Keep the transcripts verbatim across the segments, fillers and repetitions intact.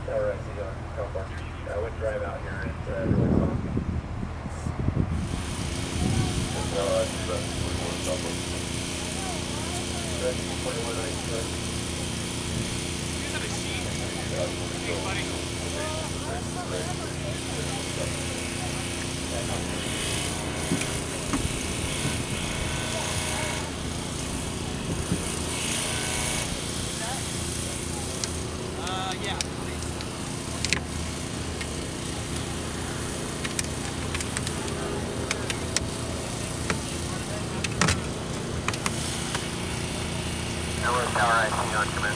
Tower I C on California. I would drive out here and it's uh, really fun. Uh, that's twenty-one Southbound. That's twenty-one ninety-six. Here's a machine. Hey, buddy. Uh, yeah. Tower I C on command.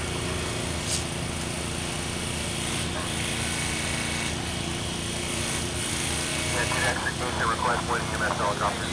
Yeah, to Extrication request one E M S helicopter.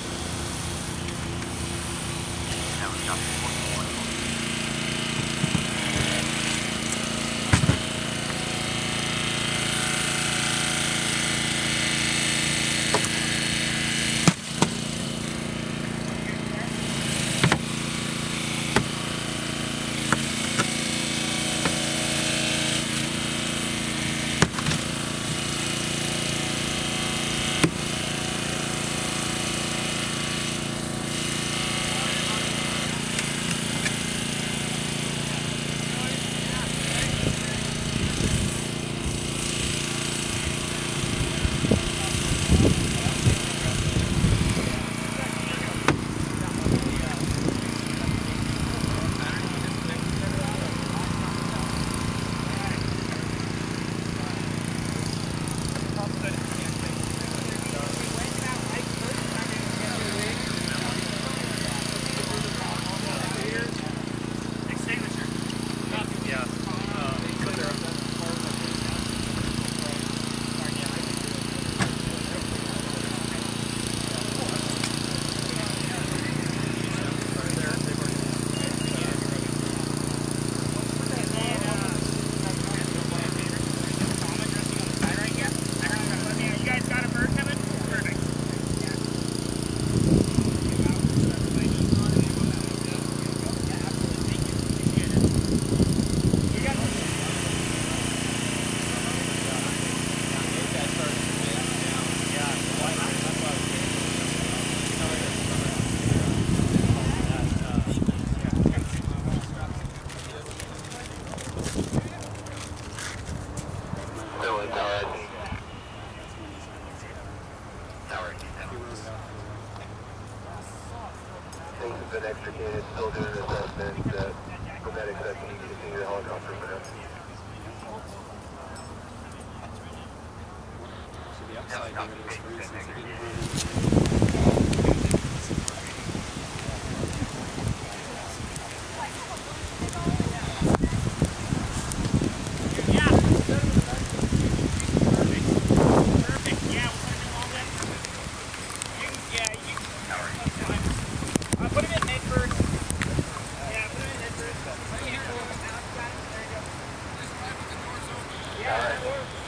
Things have been extricated, still doing an assessment. Uh, for medics, I can continue the helicopter for now. Should be outside here with this roof since it didn't All right.